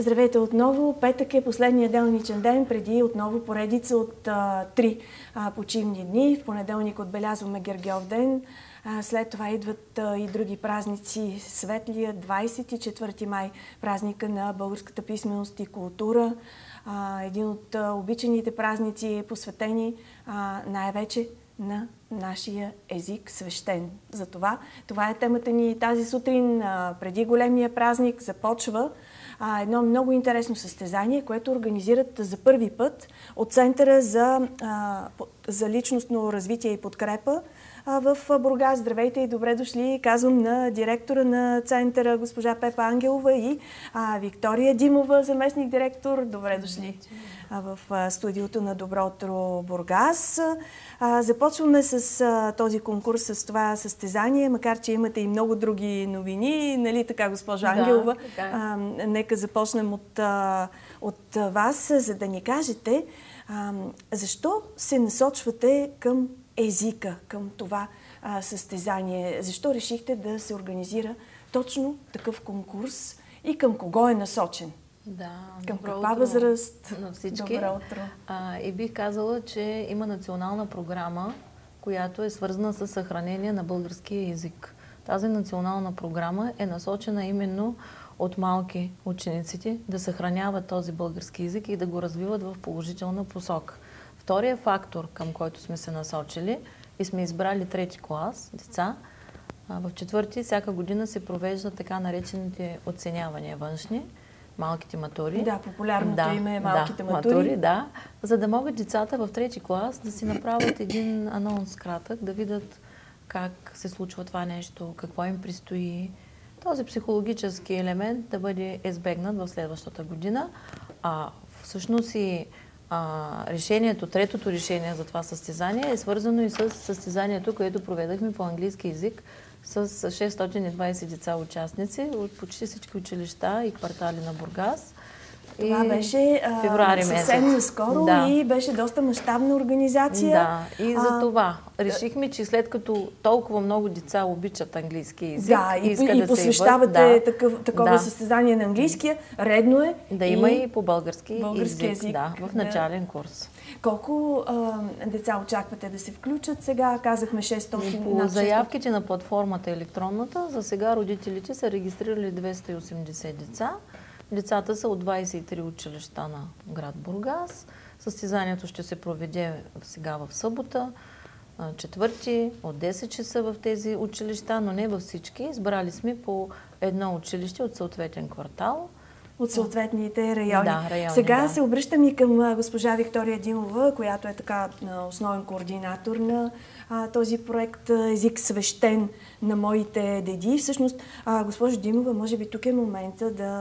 Здравейте отново. Петък е последния делничен ден, преди отново поредица от 3 почивни дни. В понеделник отбелязваме Гергьов ден. След това идват и други празници. Светлия 24 май, празника на българската писменост и култура. Един от обичаните празници, посветени най-вече на нашия език свещен. Затова това е темата ни тази сутрин. Преди големия празник започва едно много интересно състезание, което организират за първи път от Центъра за личностно развитие и подкрепа в Бургас. Здравейте и добре дошли, казвам на директора на Центъра, госпожа Пепа Ангелова, и Виктория Димова, заместник директор. Добре дошли в студиото на Добро утро Бургас. Започваме с този конкурс, с това състезание, макар че имате и много други новини. Нали така, госпожа Ангелова? Да, нека започнем от вас, за да ни кажете защо се насочвате към езика, към това състезание. Защо решихте да се организира точно такъв конкурс и към кого е насочен? Да, към каква възраст? На всички. Добро утро. И бих казала, че има национална програма, която е свързана с съхранение на българския език. Тази национална програма е насочена именно от малки учениците да съхраняват този български език и да го развиват в положителна посока. Втория фактор, към който сме се насочили и сме избрали 3-ти клас деца, в 4-ти всяка година се провеждат така наречените оценявания външни, малките матури. Да, популярното име е малките матури. Да, за да могат децата в 3-ти клас да си направят един анонс кратък, да видят как се случва това нещо, какво им предстои. Този психологически елемент да бъде избегнат в следващата година. Всъщност и решението, третото решение за това състезание е свързано и с състезанието, което проведахме по английски език с 620 деца участници от почти всички училища и квартали на Бургас. Това беше съвсем наскоро и беше доста мащабна организация. Да, и за това решихме, че след като толкова много деца обичат английски език и посвещавате такова състезание на английския, редно е да има и по български език в начален курс. Колко деца очаквате да се включат сега? Казахме 600. По заявките на платформата електронната, за сега родителите са регистрирали 280 деца. Децата са от 23 училища на град Бургас. Състезанието ще се проведе сега в събота, 4-ти, от 10 часа в тези училища, но не във всички. Избрали сме по едно училище от съответен квартал. От съответните райони. Да, райони. Сега се обръщам и към госпожа Виктория Димова, която е така основен координатор на този проект Език свещен на моите деди. Всъщност, госпожо Димова, може би тук е момента да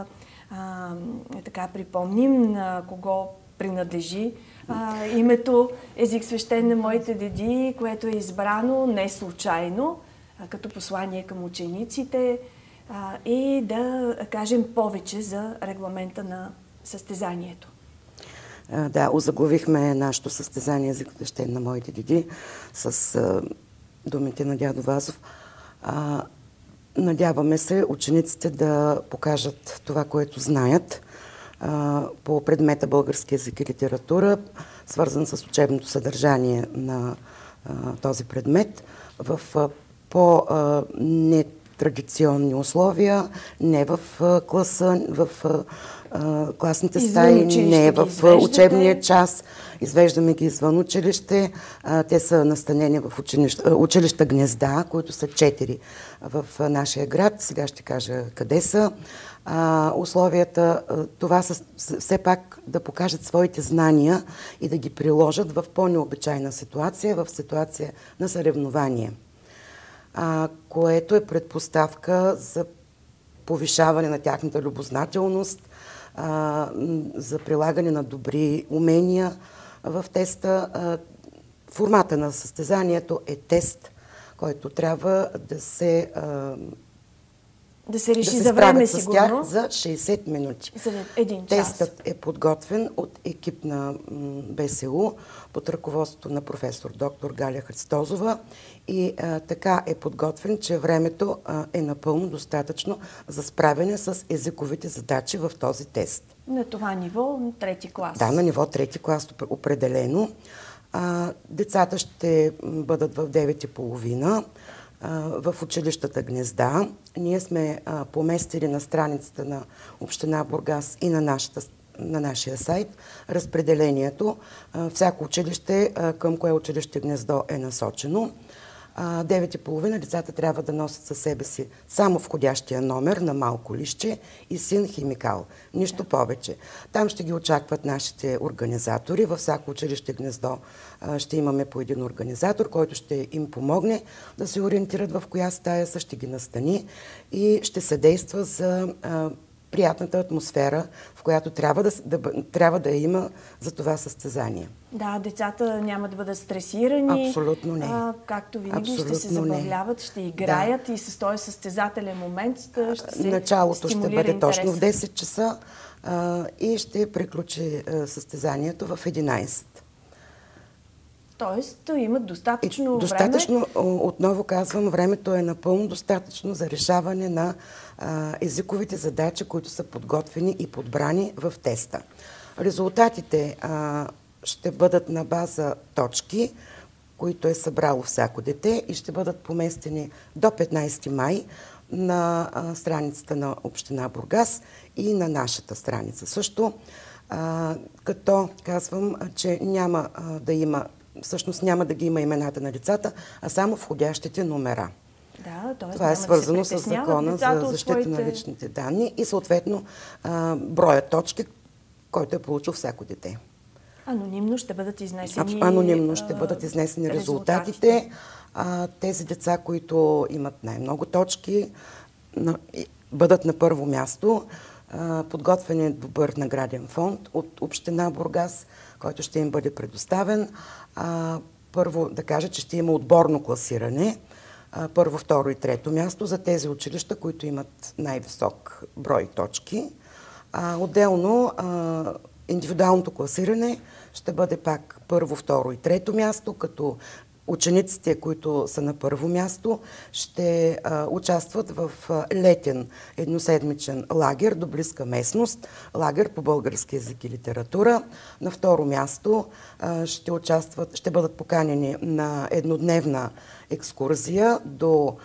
така припомним на кого принадлежи името Език свещен на моите деди, което е избрано не случайно, като послание към учениците, и да кажем повече за регламента на състезанието. Да, озаглавихме нашето състезание Език свещен на моите деди с думите на дядо Вазов. Надяваме се учениците да покажат това, което знаят по предмета български език и литература, свързан с учебното съдържание на този предмет, в по-нетрадиционни условия, не в класа, в класните стаи, не в учебния час. Извеждаме ги извън училище. Те са настанени в училища Гнезда, които са 4 в нашия град. Сега ще кажа къде са. Условията, това са все пак да покажат своите знания и да ги приложат в по-необичайна ситуация, в ситуация на съревнование, което е предпоставка за повишаване на тяхната любознателност, за прилагане на добри умения в теста. Формата на състезанието е тест, който трябва да се Да се реши за време, сигурно. За 60 минути. За един час. Тестът е подготвен от екип на БСУ под ръководството на професор доктор Галя Христозова и така е подготвен, че времето е напълно достатъчно за справяне с езиковите задачи в този тест. На това ниво, трети клас? Да, на ниво трети клас определено. Децата ще бъдат в 9:30 в училищата Гнезда. Ние сме поместили на страницата на община Бургас и на нашия сайт разпределението. Всяко училище, към кое училище Гнездо е насочено. 9:30 децата трябва да носят със себе си само входящия номер на малко листче и син химикал. Нищо повече. Там ще ги очакват нашите организатори. Във всяко училище Гнездо ще имаме по един организатор, който ще им помогне да се ориентират в коя стая са, ще ги настани и ще съдейства за приятната атмосфера, в която трябва да има за това състезание. Да, децата няма да бъдат стресирани. Абсолютно не. Както винаги Абсолютно ще се забавляват, ще играят и с този състезателен момент ще се началото ще бъде интерес. точно в 10 часа и ще приключи състезанието в 11. Тоест имат достатъчно време. Отново казвам, времето е напълно достатъчно за решаване на езиковите задачи, които са подготвени и подбрани в теста. Резултатите ще бъдат на база точки, които е събрало всяко дете и ще бъдат поместени до 15 май на страницата на община Бургас и на нашата страница също. Като казвам, че няма да има, всъщност няма да ги има имената на децата, а само входящите номера. Да, това е свързано с закона за защита на личните данни и съответно броя точки, който е получил всяко дете. Анонимно ще бъдат изнесени Анонимно ще бъдат изнесени резултатите. Тези деца, които имат най-много точки, бъдат на първо място. Подготвен е добър награден фонд от община Бургас, който ще им бъде предоставен. Първо да кажа, че ще има отборно класиране. Първо, второ и трето място за тези училища, които имат най-висок брой точки. Отделно индивидуалното класиране ще бъде пак първо, второ и трето място, като учениците, които са на първо място, ще участват в летен едноседмичен лагер до близка местност, лагер по български език и литература. На второ място ще бъдат поканени на еднодневна екскурзия до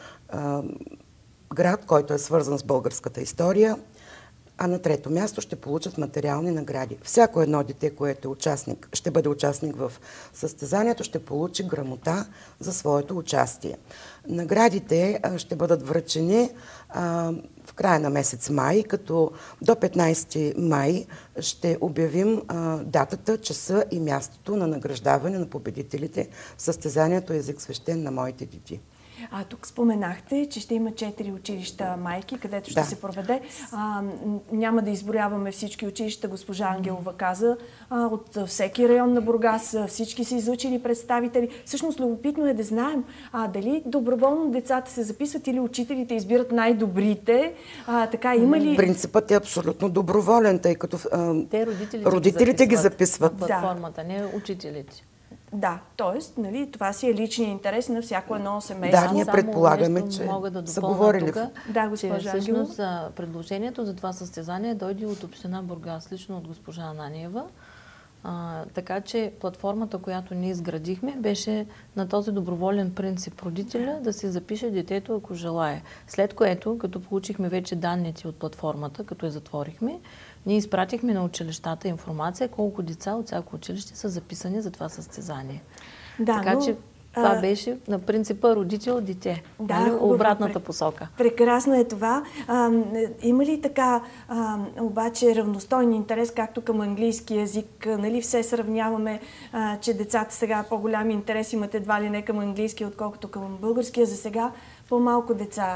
град, който е свързан с българската история. А на трето място ще получат материални награди. Всяко едно дете, което е участник, ще бъде участник в състезанието, ще получи грамота за своето участие. Наградите ще бъдат връчени в края на месец май, като до 15 май ще обявим датата, часа и мястото на награждаване на победителите в състезанието Език свещен на моите дети. Тук споменахте, че ще има 4 училища майки, където ще се проведе. Няма да изброяваме всички училища, госпожа Ангелова каза. От всеки район на Бургас всички са излъчили представители. Всъщност, любопитно е да знаем дали доброволно децата се записват или учителите избират най-добрите. Така има ли... Принципът е абсолютно доброволен, тъй като родителите ги записват. В платформата, не учителите. Да, т.е. нали, това си е личният интерес на всяко едно семейство. Да, ние предполагаме, че са говорили. Да, госпожа Ангелова. Всъщност предложението за това състезание дойде от община Бургас, лично от госпожа Ананиева. Така че платформата, която ние изградихме, беше на този доброволен принцип родителя да си запише детето, ако желае. След което, като получихме вече данните от платформата, като я затворихме, ние изпратихме на училищата информация колко деца от всяко училище са записани за това състезание. Да, така че това беше на принципа родител-дете. Да, обратната посока. Прекрасно е това. Има ли така обаче равностойен интерес, както към английски език? Нали, все сравняваме, че децата сега по-голям интерес имат едва ли не към английски, отколкото към българския. За сега по-малко деца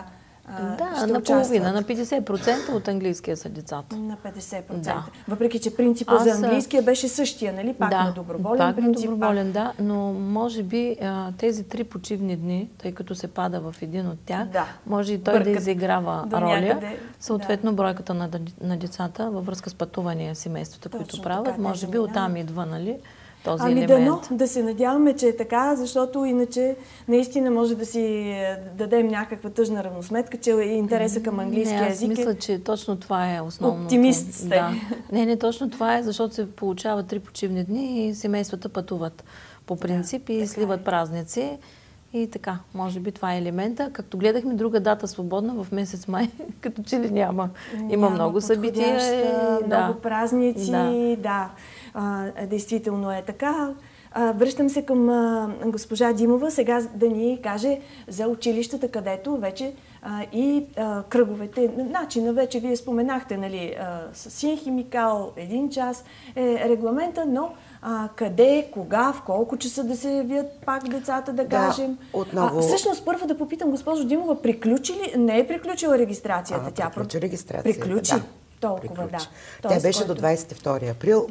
Да, на половина, на 50% от английския са децата. На 50%. Да. Въпреки че принципът за английския беше същия, нали? Пак на доброволен принцип. На доброволен, да, но може би тези 3 почивни дни, тъй като се пада в един от тях, може и той да изиграва роля. Съответно, бройката на децата във връзка с пътувания семействата, които правят, може би оттам идва, нали? Дано да се надяваме, че е така, защото иначе наистина може да си дадем някаква тъжна равносметка, че интереса към английския език аз мисля, че точно това е основното. Оптимист сте. Да. Не, точно това е, защото се получава 3 почивни дни и семействата пътуват по принцип и сливат празници. И така, може би това е елемента. Както гледахме друга дата свободна в месец май, като че ли няма. Има много събития. Много празници, да. Действително е така. Връщам се към госпожа Димова сега да ни каже за училищата, където вече и кръговете, начина вече вие споменахте, нали, с син химикал, 1 час е регламента, но къде, кога, в колко часа да се явят пак децата, да кажем. Отново... всъщност, първо да попитам, госпожо Димова, не е приключила регистрацията? Тя приключи регистрацията. Приключи? Толкова, да. Тя беше до 22 април.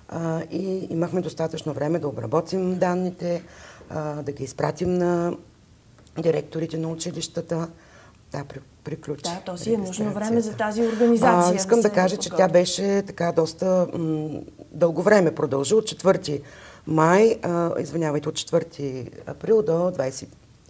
И имахме достатъчно време да обработим данните, да ги изпратим на директорите на училищата. Да, приключи. Да, то си е нужно време за тази организация. Искам да кажа, че тя беше така доста дълго време продължи, от 4 май, извинявайте, от 4 април до 22.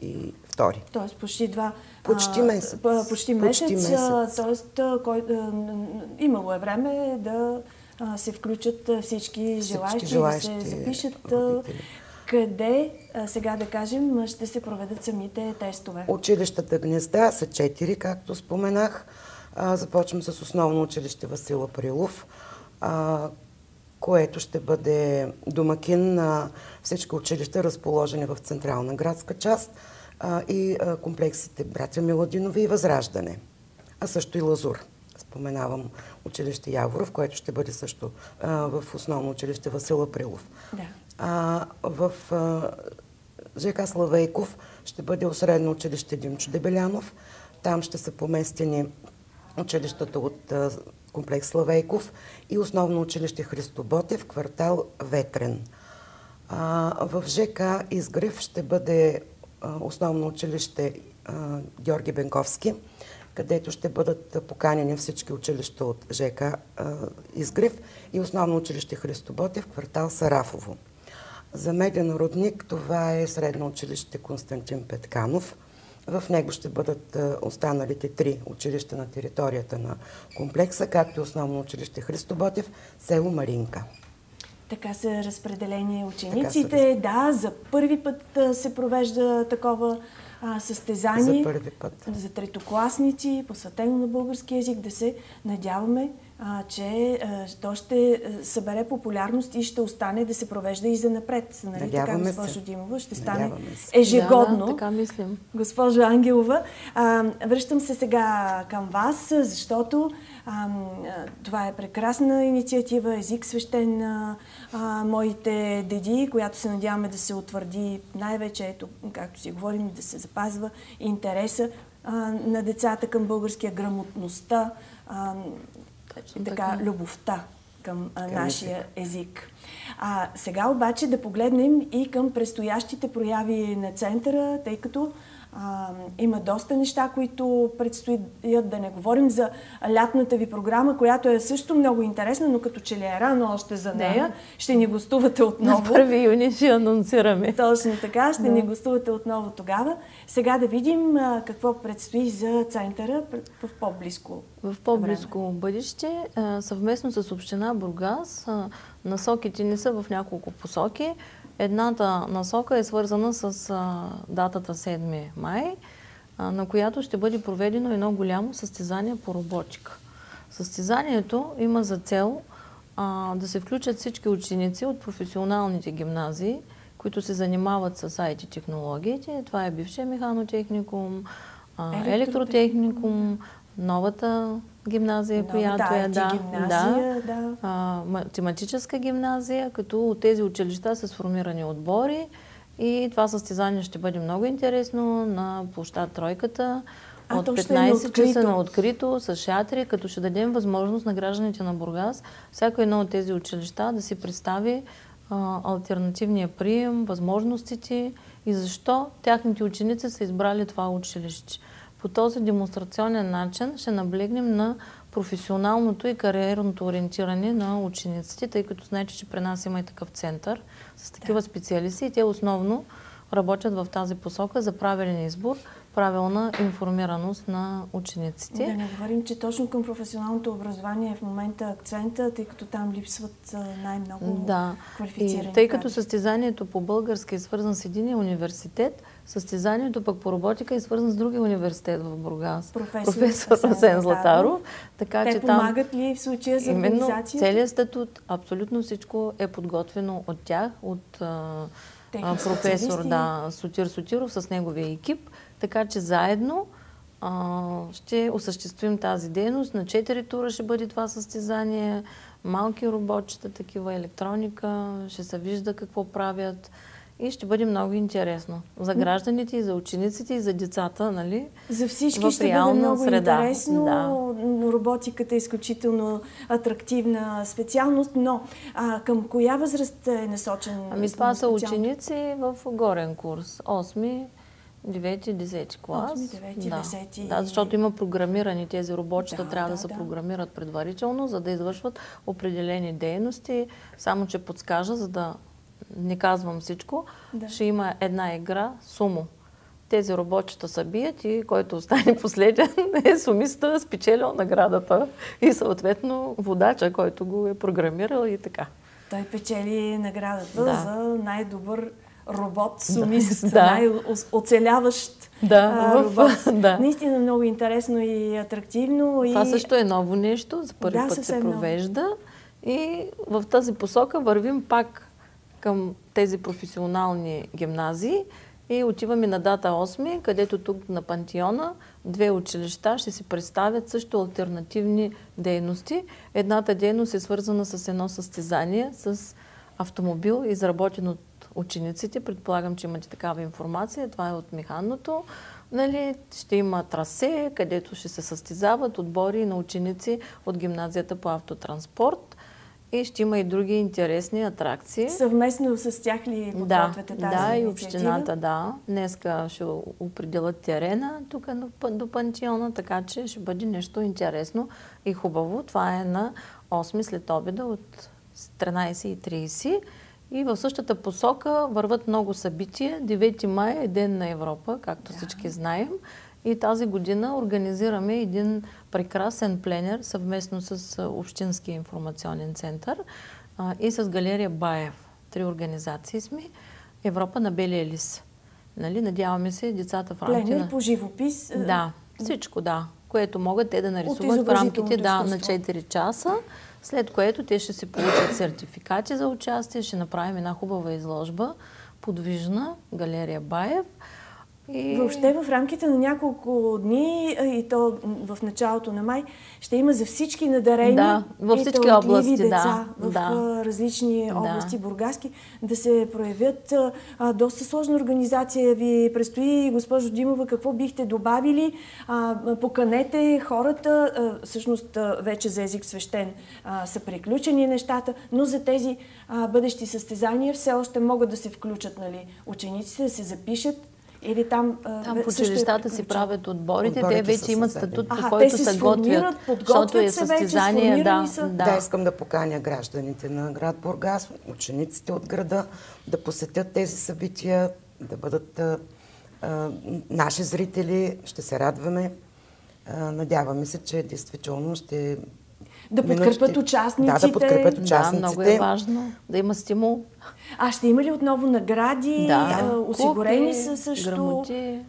Тоест почти месец. Почти месец. Тоест, имало е време да се включат всички желаещи, да се запишат. Къде, сега да кажем, ще се проведат самите тестове? Училищата Гнезда са 4, както споменах. Започвам с основно училище Васил Априлов, което ще бъде домакин на всички училища, разположени в централна градска част, и комплексите Братя Миладинови и Възраждане, а също и Лазур. Споменавам училище Яворов, което ще бъде също в основно училище Васил Априлов. В ЖК Славейков ще бъде средно училище Димчо Дебелянов. Там ще са поместени училищата от комплекс Славейков и основно училище Христо Ботев, квартал Ветрен. В ЖК Изгрев ще бъде основно училище Георги Бенковски, където ще бъдат поканени всички училища от ЖК Изгрев и основно училище Христо Ботев, квартал Сарафово. За Меден Рудник това е средно училище Константин Петканов. В него ще бъдат останалите 3 училища на територията на комплекса, както и основно училище Христо Ботев, село Маринка. Така са разпределени учениците. Да, за първи път се провежда такова състезание. За първи път. За третокласници, посветено на български език, да се надяваме, че то ще събере популярност и ще остане да се провежда и за напред. Нали така, госпожо Димова? Ще стане ежегодно. Да, така мислим. Госпожо Ангелова, връщам се сега към вас, защото това е прекрасна инициатива, език свещен на моите деди, която се надяваме да се утвърди най-вече, ето, както си говорим, да се запазва интереса на децата към българския, грамотността, така, любовта към нашия език. Сега обаче да погледнем и към предстоящите прояви на центъра, тъй като има доста неща, които предстоят, да не говорим за лятната ви програма, която е също много интересна, но като че ли е рано още за нея. Да. Ще ни гостувате отново. На 1 юни ще анонсираме. Точно така, ще ни гостувате отново тогава. Сега да видим какво предстои за центъра в по-близко бъдеще. Съвместно с община Бургас, насоките ни са в няколко посоки. Едната насока е свързана с датата 7 май, на която ще бъде проведено едно голямо състезание по роботика. Състезанието има за цел да се включат всички ученици от професионалните гимназии, които се занимават с IT-технологиите. Това е бившия механотехникум, електротехникум, новата гимназия, която е математическа гимназия, като от тези училища са сформирани отбори и това състезание ще бъде много интересно на площад Тройката. От 15 часа на открито, с шатри, като ще дадем възможност на гражданите на Бургас, всяко едно от тези училища да си представи алтернативния прием, възможностите и защо тяхните ученици са избрали това училище. По този демонстрационен начин ще наблегнем на професионалното и кариерното ориентиране на учениците, тъй като знаете, че при нас има и такъв център с такива специалисти и те основно работят в тази посока за правилен избор, правилна информираност на учениците. Да не говорим, че точно към професионалното образование е в момента акцента, тъй като там липсват най-много квалифицирани. И тъй като състезанието по български е свързан с единия университет, състезанието пък по роботика е свързан с другия университет в Бургас. Професор Асен Златаров. Така, те помагат ли в случая за организацията? Целият статут, абсолютно всичко е подготвено от тях, от професор Сотир Сотиров с неговия екип. Така че заедно ще осъществим тази дейност. На 4 тура ще бъде това състезание. Малки роботчета, такива електроника, ще се вижда какво правят. И ще бъде много интересно. За гражданите, и за учениците, и за децата, нали? За всички ще бъде много интересно. Да. Роботиката е изключително атрактивна специалност, но към коя възраст е насочен? Това са ученици в горен курс. 8, 9, 10 клас. 8, 9, 10. Да, защото има програмирани тези роботчета, трябва да се програмират предварително, за да извършват определени дейности. Само, че подскажа, за да не казвам всичко, ще има една игра сумо. Тези роботчета се бият и който остане последен е сумиста, спечелил наградата и съответно водача, който го е програмирал и така. Той печели наградата за най-добър робот-сумист, най-оцеляващ робот. Наистина много интересно и атрактивно. Това също е ново нещо, за първи път се провежда и в тази посока вървим пак към тези професионални гимназии и отиваме на дата 8, където тук на Пантеона 2 училища ще си представят също алтернативни дейности. Едната дейност е свързана с едно състезание с автомобил, изработен от учениците. Предполагам, че имате такава информация. Това е от механното. Нали, ще има трасе, където ще се състезават отбори на ученици от гимназията по автотранспорт. И ще има и други интересни атракции. Съвместно с тях ли подготвяте тази инициатива? И общината, Днеска ще определят терена тук до Пантеона, така че ще бъде нещо интересно и хубаво. Това е на 8 след обеда от 13:30. И в същата посока върват много събития. 9 май е Ден на Европа, както всички знаем. И тази година организираме един прекрасен пленер съвместно с Общинския информационен център и с галерия Баев. 3 организации сме. Европа на белия лист. Нали? Надяваме се децата в рамките пленер по живопис? Всичко, което могат те да нарисуват в рамките на 4 часа. След което те ще си получат сертификати за участие. Ще направим една хубава изложба, подвижна, галерия Баев. Въобще в рамките на няколко дни и то в началото на май ще има за всички надарени във всички области, деца в различни области бургаски да се проявят. Доста сложна организация ви предстои. Госпожо Димова, какво бихте добавили? Поканете хората. Всъщност вече за език свещен са приключени нещата, но за тези бъдещи състезания все още могат да се включат, учениците, да се запишат. Или там по училищата си правят отборите, те вече имат статут, по който се готвят, защото е състезание. Искам да поканя гражданите на град Бургас, учениците от града, да посетят тези събития, да бъдат наши зрители, ще се радваме. Надяваме се, че действително ще... Да подкрепят участниците. Да подкрепят участниците. Много е важно да има стимул. Ще има ли отново награди? Осигурени са също? Грамоти,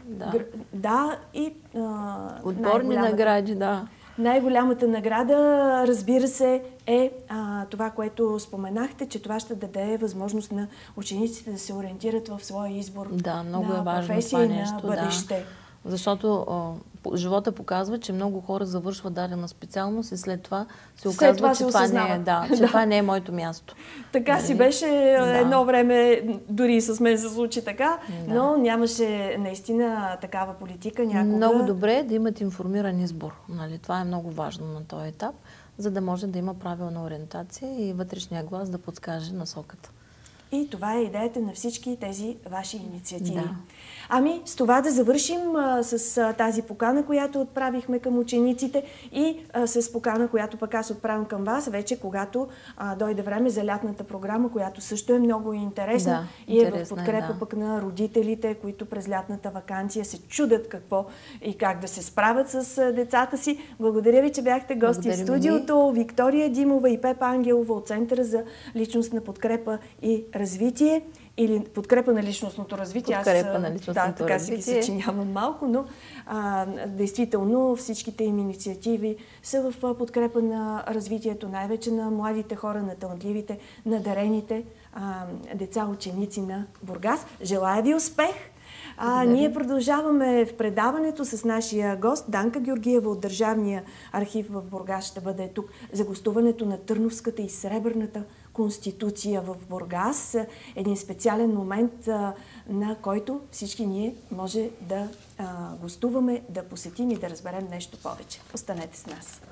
и отборни награди, Най-голямата награда, разбира се, е това, което споменахте, че това ще даде възможност на учениците да се ориентират в своя избор много на е важно професия това и на бъдеще. Защото живота показва, че много хора завършват дадена специалност и след това се оказва, че това не е моето място. Така си беше едно време, дори и с мен се случи така, но нямаше наистина такава политика някога. Много добре е да имат информиран избор. Нали? Това е много важно на този етап, за да може да има правилна ориентация и вътрешния глас да подскаже насоката. И това е идеята на всички тези ваши инициативи. Да. Ами, с това да завършим с тази покана, която отправихме към учениците и с покана, която пък аз отправям към вас, вече когато дойде време за лятната програма, която също е много интересна и е в подкрепа пък на родителите, които през лятната ваканция се чудят какво и как да се справят с децата си. Благодаря ви, че бяхте гости в студиото. Виктория Димова и Пепа Ангелова от Центъра за личностна подкрепа и развитие. Или подкрепа на личностното развитие. Така си ги съчинявам малко, но действително всичките им инициативи са в подкрепа на развитието, най-вече на младите хора, на талантливите, надарените деца, ученици на Бургас. Желая ви успех! Ние продължаваме в предаването с нашия гост. Данка Георгиева от Държавния архив в Бургас ще бъде тук за гостуването на Търновската и Сребърната конституция в Бургас. Един специален момент, на който всички ние може да гостуваме, да посетим и да разберем нещо повече. Останете с нас.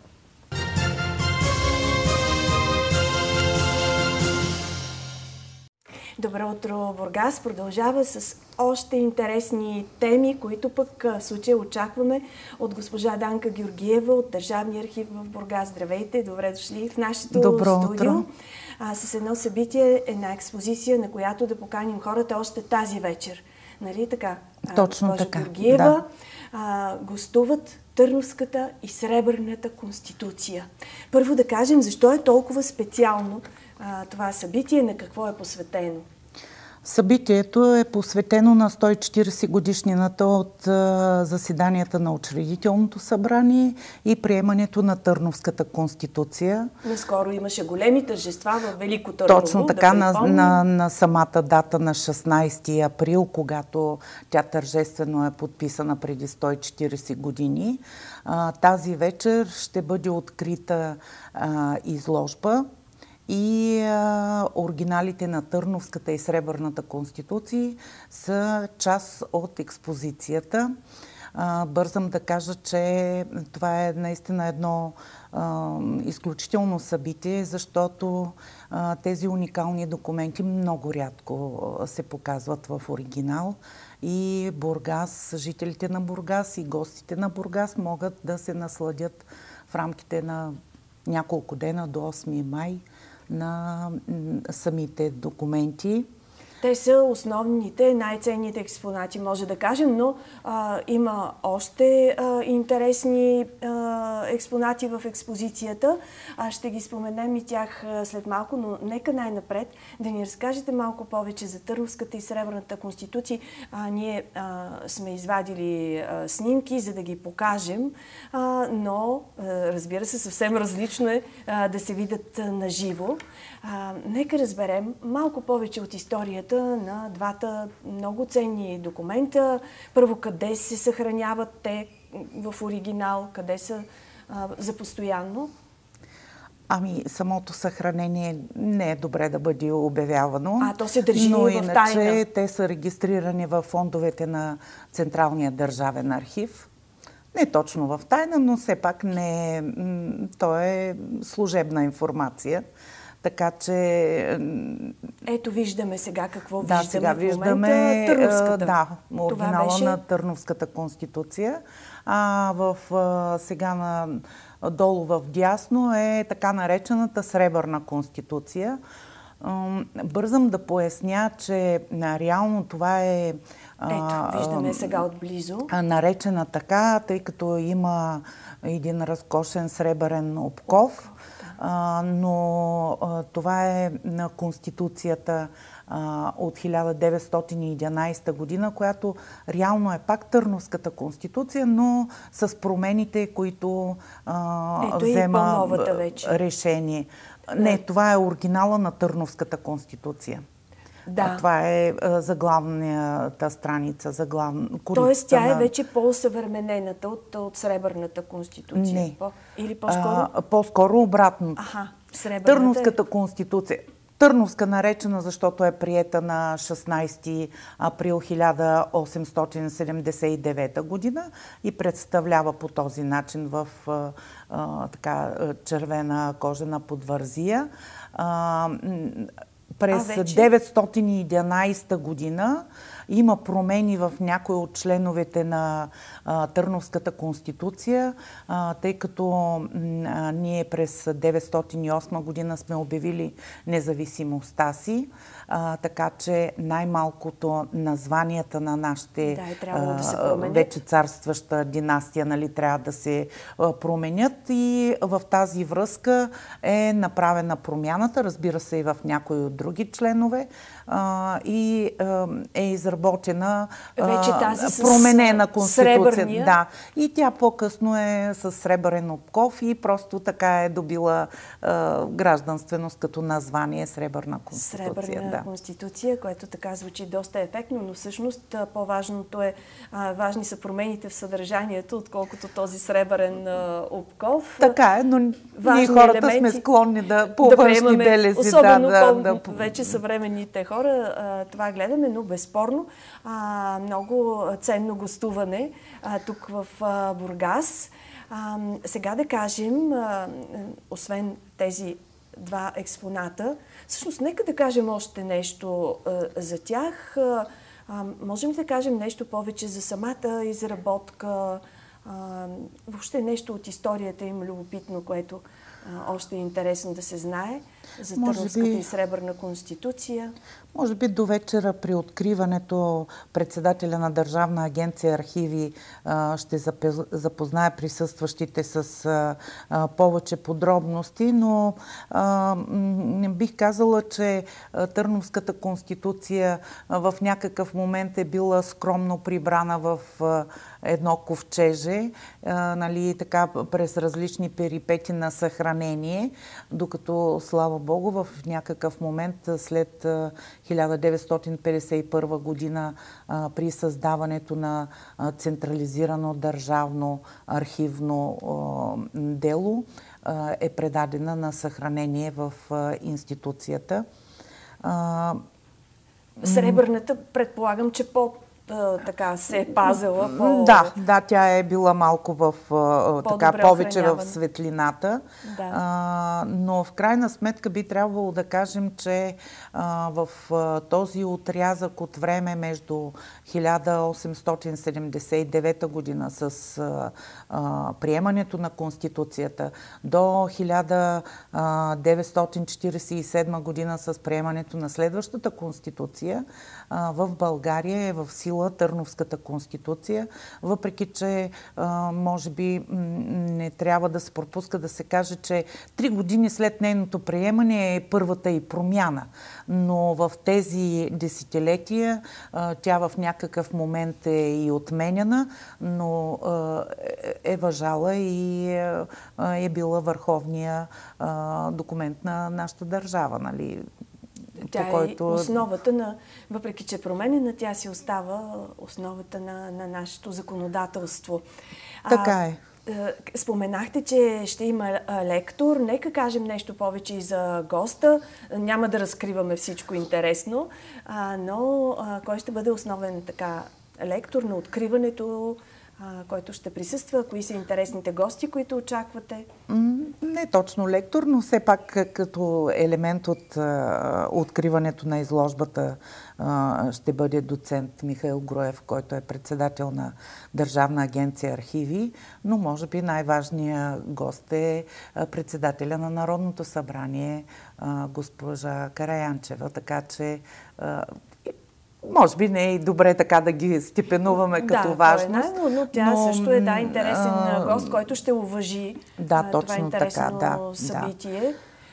Добро утро, Бургас продължава с още интересни теми, които пък в случая очакваме от госпожа Данка Георгиева от Държавния архив в Бургас. Здравейте, добре дошли в нашето студио. С едно събитие, една експозиция, на която да поканим хората още тази вечер. Нали така? Точно така. Георгиева гостуват Търновската и Сребърната конституция. Първо да кажем, защо е толкова специално това събитие, на какво е посветено? Събитието е посветено на 140 годишнината от заседанията на Учредителното събрание и приемането на Търновската конституция. Наскоро имаше големи тържества в Велико Търново. Точно така, на самата дата на 16 април, когато тя тържествено е подписана преди 140 години. Тази вечер ще бъде открита изложба и оригиналите на Търновската и Сребърната конституции са част от експозицията. Бързам да кажа, че това е наистина едно изключително събитие, защото тези уникални документи много рядко се показват в оригинал и Бургас, жителите на Бургас и гостите на Бургас могат да се насладят в рамките на няколко дена до 8 май на самите документи. Те са основните, най-ценните експонати, може да кажем, но има още интересни експонати в експозицията. Ще ги споменем и тях след малко, но нека най-напред да ни разкажете малко повече за Търновската и Сребърната конституция. Ние сме извадили снимки, за да ги покажем, но разбира се, съвсем различно е да се видят наживо. Нека разберем малко повече от историята на двата много ценни документа. Първо, къде се съхраняват те в оригинал, къде са за постоянно? Ами, самото съхранение не е добре да бъде обявявано. То се държи но в иначе тайна. Те са регистрирани в фондовете на Централния държавен архив. Не точно в тайна, но все пак не е, то е служебна информация. Така че... Ето виждаме сега какво сега виждаме Търновската. Оригинала на Търновската конституция. Сега долу в дясно е така наречената Сребърна конституция. Бързам да поясня, че реално това е... Ето, виждаме сега отблизо. Наречена така, тъй като има един разкошен сребърен обков. Но това е на Конституцията от 1911 година, която реално е пак Търновската конституция, но с промените, които взема решение. Не, това е оригинала на Търновската конституция. Да. Това е заглавната страница. Тоест тя е вече по-съвременената от Сребърната конституция? Не. Или по-скоро? По-скоро обратно. Търновската конституция. Търновска наречена, защото е приета на 16 април 1879 година и представлява по този начин в червена кожена подвързия. През 911 година има промени в някои от членовете на Търновската конституция, тъй като ние през 908 година сме обявили независимостта си, така че най-малкото названията на нашите вече царстваща династия трябва да се променят и в тази връзка е направена промяната, разбира се и в някои от други членове и е изработена променена конституция. Да. И тя по-късно е с сребърен обков и просто така е добила гражданственост като название Сребърна конституция. Сребърна конституция, което така звучи доста ефектно, но всъщност по-важното е, важни са промените в съдържанието, отколкото този сребърен обков. Така е, но ние хората сме склонни по външни белези. Особено вече съвременните хора това гледаме, но безспорно много ценно гостуване тук в Бургас. Сега да кажем, освен тези два експоната, всъщност нека да кажем още нещо за тях. Можем ли да кажем нещо повече за самата изработка, въобще нещо от историята им любопитно, което още е интересно да се знае за Търновската и Сребърна конституция? Може би до вечера при откриването председателя на Държавна агенция архиви ще запознае присъстващите с повече подробности, но не бих казала, че Търновската конституция в някакъв момент е била скромно прибрана в едно ковчеже, така през различни перипети на съхранение, докато, слава Богу, в някакъв момент след 1951 година при създаването на централизирано държавно архивно дело е предадена на съхранение в институцията. Сребърната, предполагам, че така се е пазила Да, тя е била малко повече в светлината. Да. Но в крайна сметка би трябвало да кажем, че в този отрязък от време между 1879 година с приемането на Конституцията до 1947 година с приемането на следващата Конституция, в България е в сила Търновската конституция, въпреки че може би не трябва да се пропуска да се каже, че 3 години след нейното приемане е първата и промяна. Но в тези десетилетия тя в някакъв момент е и отменена, но е важала и е била върховния документ на нашата държава, нали? Тя е основата въпреки че е променена, тя си остава основата на нашето законодателство. Така е. Споменахте, че ще има лектор. Нека кажем нещо повече и за госта. Няма да разкриваме всичко интересно, но кой ще бъде основен лектор на откриването, който ще присъства? Кои са интересните гости, които очаквате? Не точно лектор, но все пак като елемент от откриването на изложбата ще бъде доцент Михаил Груев, който е председател на Държавна агенция архиви, но може би най-важният гост е председателя на Народното събрание, госпожа Караянчева, така че може би не е добре така да ги степенуваме като важност. Да, но тя също е интересен гост, който ще уважи това интересно събитие.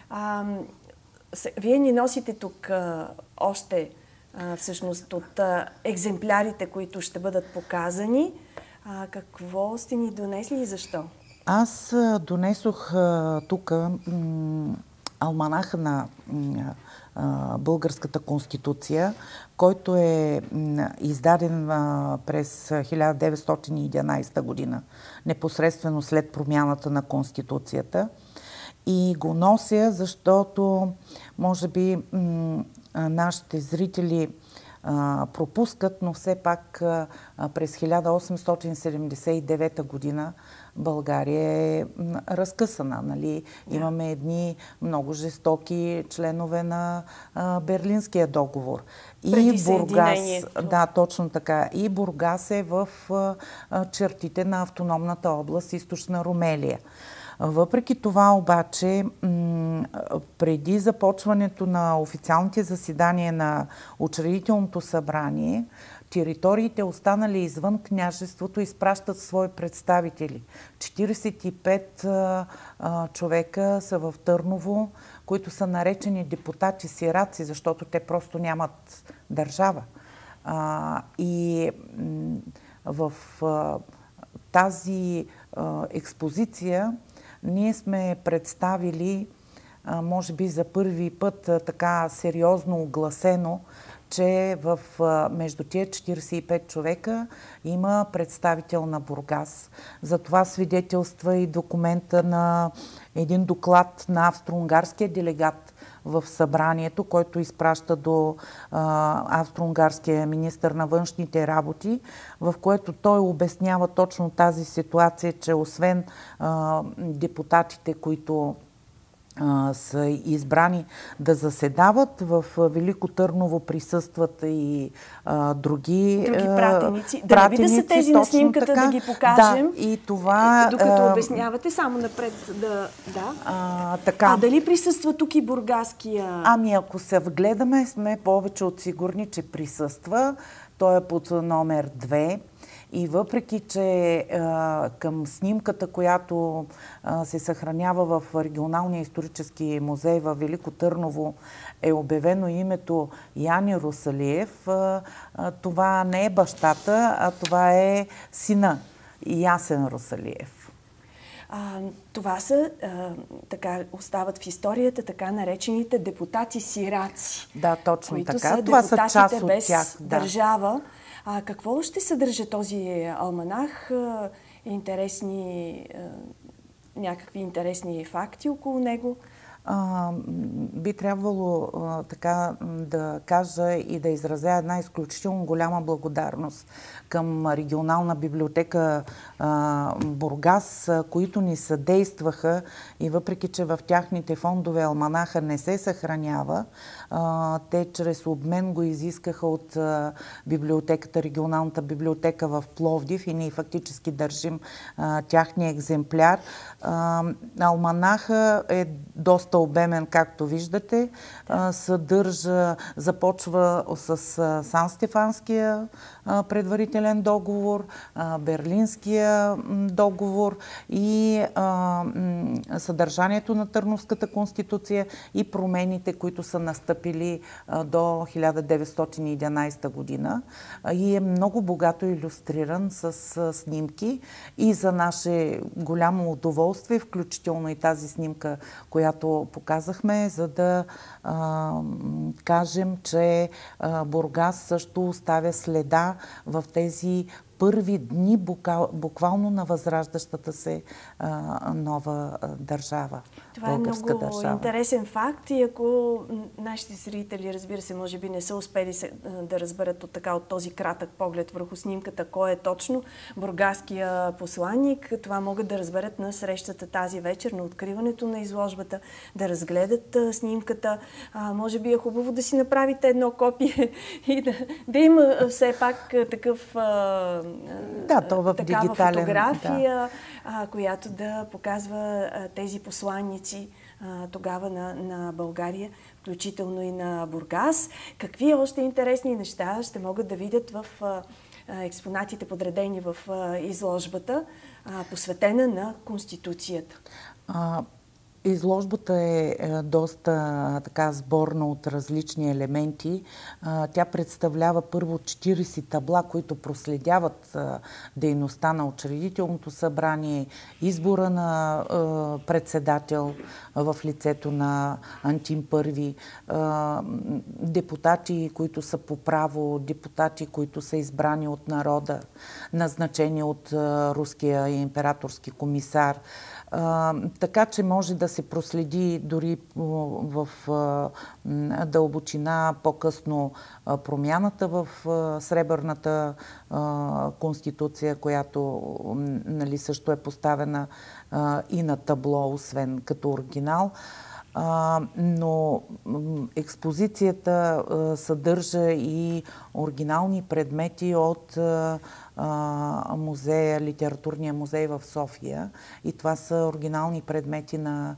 Вие ни носите тук още всъщност от екземплярите, които ще бъдат показани. Какво сте ни донесли и защо? Аз донесох тук алманаха на Българската конституция, който е издаден през 1911 година, непосредствено след промяната на Конституцията. И го нося, защото може би нашите зрители пропускат, но все пак през 1879 година България е разкъсана. Нали? Имаме едни много жестоки членове на Берлинския договор. И Бургас, да, точно така. И Бургас е в чертите на автономната област Източна Румелия. Въпреки това обаче, преди започването на официалните заседания на учредителното събрание, териториите, останали извън княжеството, изпращат свои представители. 45 човека са в Търново, които са наречени депутати-сираци, защото те просто нямат държава. И в тази експозиция ние сме представили, може би за първи път така сериозно огласено, че между тия 45 човека има представител на Бургас. За това свидетелства и документа на един доклад на австро-унгарския делегат в събранието, който изпраща до австро-унгарския министър на външните работи, в което той обяснява точно тази ситуация, че освен депутатите, които са избрани да заседават, в Велико Търново присъстват и други пратеници. Да не би да са тези на снимката, така, да ги покажем. Да, и това... Докато обяснявате, само напред така. Дали присъства тук и бургаския? Ами ако се вгледаме, сме повече от сигурни, че присъства. Той е под номер 2. И въпреки, че към снимката, която се съхранява в Регионалния исторически музей в Велико Търново, е обявено името Яни Русалиев, това не е бащата, а това е сина Ясен Русалиев. Това са, така остават в историята, така наречените депутати-сираци. Да, точно които така. Са това са част от без тях. държава. Какво ще съдържа този алманах? Някакви интересни факти около него? Би трябвало така да кажа и да изразя една изключително голяма благодарност към Регионална библиотека Бургас, които ни съдействаха и въпреки, че в тяхните фондове алманаха не се съхранява, те чрез обмен го изискаха от библиотеката, Регионалната библиотека в Пловдив и ние фактически държим тяхния екземпляр. Алманаха е доста обемен, както виждате. Започва с Сан-Стефанския предварителен договор, Берлинския договор и съдържанието на Търновската конституция и промените, които са настъпили до 1911 година. И е много богато илюстриран с снимки и за наше голямо удоволствие, включително и тази снимка, която показахме, за да кажем, че Бургас също оставя следа в тези първи дни буквално на възраждащата се нова държава. Това е много интересен факт и ако нашите зрители, разбира се, може би не са успели да разберат от този кратък поглед върху снимката, кой е точно бургаския посланник, това могат да разберат на срещата тази вечер, на откриването на изложбата, да разгледат снимката. Може би е хубаво да си направите едно копие и да има все пак такава фотография, която да показва тези посланници тогава на България, включително и на Бургас. Какви още интересни неща ще могат да видят в експонатите, подредени в изложбата, посветена на Конституцията? Изложбата е доста така сборна от различни елементи. Тя представлява първо 40 табла, които проследяват дейността на учредителното събрание, избора на председател в лицето на Антим I, депутати, които са по право, депутати, които са избрани от народа, назначени от руския императорски комисар. Така че може да се проследи дори в дълбочина по-късно промяната в Сребърната конституция, която нали, също е поставена и на табло, освен като оригинал. Но експозицията съдържа и оригинални предмети от музея, литературния музей в София. И това са оригинални предмети на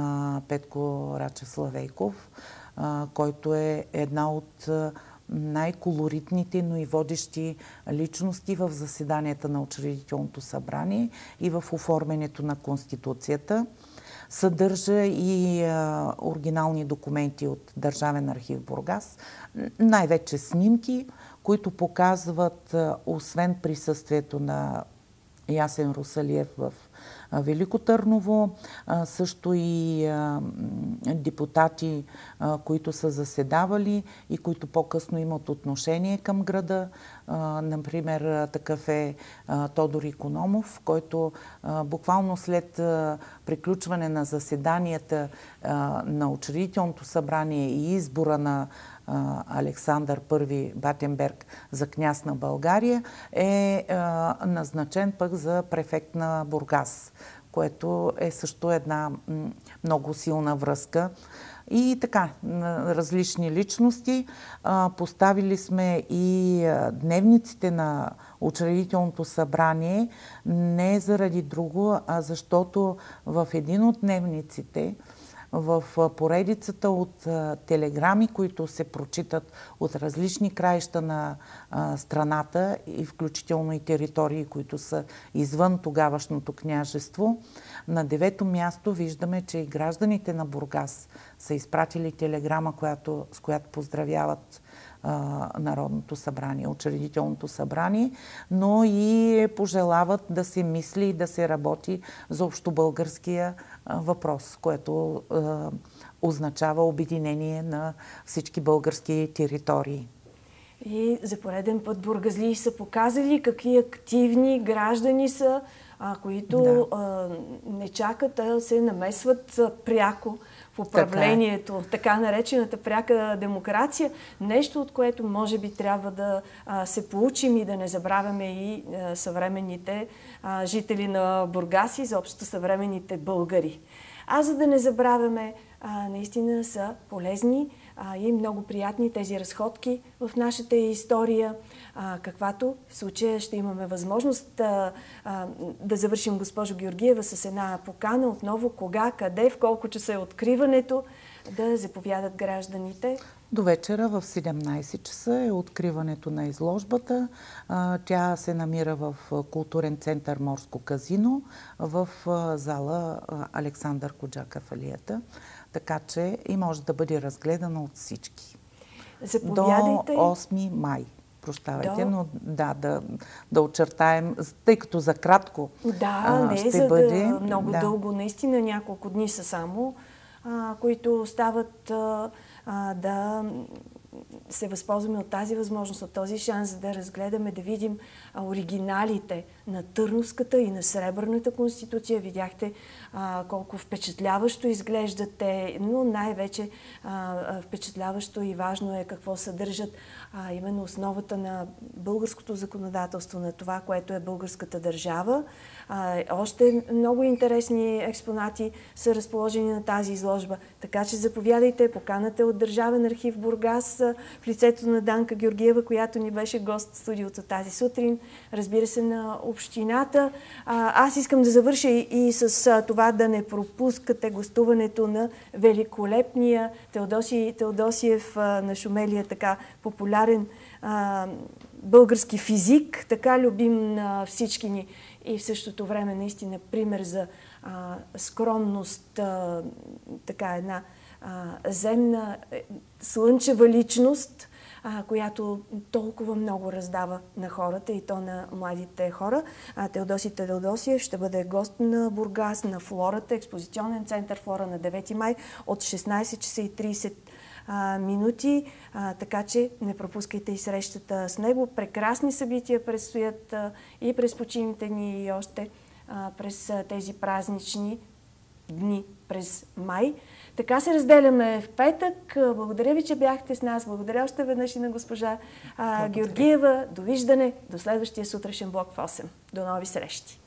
Петко Рачев Славейков, който е една от най-колоритните, но и водещи личности в заседанията на Учредителното събрание и в оформянето на Конституцията. Съдържа и оригинални документи от Държавен архив Бургас, най-вече снимки, които показват, освен присъствието на Ясен Русалиев в Велико Търново, също и депутати, които са заседавали и които по-късно имат отношение към града. Например, такъв е Тодор Икономов, който буквално след приключване на заседанията на Учредителното събрание и избора на Александър I Батенберг за княз на България е назначен пък за префект на Бургас, което е също една много силна връзка. И така, различни личности. Поставили сме и дневниците на Учредителното събрание не заради друго, а защото в един от дневниците, в поредицата от телеграми, които се прочитат от различни краища на страната и включително и територии, които са извън тогавашното княжество, на 9-то място виждаме, че и гражданите на Бургас са изпратили телеграма, с която поздравяват Народното събрание, Учредителното събрание, но и пожелават да се мисли и да се работи за общобългарския въпрос, което означава обединение на всички български територии. И за пореден път бургазлии са показали какви активни граждани са, които не чакат, а се намесват пряко в управлението, така наречената пряка демокрация. Нещо, от което може би трябва да се получим и да не забравяме и съвременните жители на Бургас и изобщо съвременните българи. За да не забравяме, наистина са полезни и много приятни тези разходки в нашата история, каквато в случая ще имаме възможност да завършим, госпожо Георгиева, с една покана отново кога, къде, в колко часа е откриването, да заповядат гражданите. До вечера в 17 часа е откриването на изложбата. Тя се намира в културен център Морско казино в зала Александър Коджаков алеята. Така че и може да бъде разгледана от всички. Заповядайте. До 8 май. Прощавайте, но да очертаем, тъй като за кратко не ще бъде. Много дълго, наистина няколко дни са само, които остават да се възползваме от тази възможност, от този шанс да разгледаме, да видим оригиналите на Търновската и на Сребърната конституция. Видяхте колко впечатляващо изглеждат те, но най-вече впечатляващо и важно е какво съдържат именно основата на българското законодателство, на това, което е българската държава. Още много интересни експонати са разположени на тази изложба, така че заповядайте, поканата от Държавен архив Бургас в лицето на Данка Георгиева, която ни беше гост в студиото тази сутрин, разбира се, на общината. Аз искам да завърша и с това да не пропускате гостуването на великолепния Теодосиев, нашумелия така популярен български физик, така любим на всички ни. и в същото време наистина пример за скромност, така една земна, слънчева личност, която толкова много раздава на хората и то на младите хора. Теодосий Теодосиев ще бъде гост на Бургас, на Флората, експозиционен център Флора на 9 май от 16 часа и 30 минути, така че не пропускайте и срещата с него. Прекрасни събития предстоят и през почивните дни, и още през тези празнични дни през май. Така се разделяме в петък. Благодаря ви, че бяхте с нас. Благодаря още веднъж и на госпожа Георгиева. Довиждане до следващия сутрешен блок в 8. До нови срещи!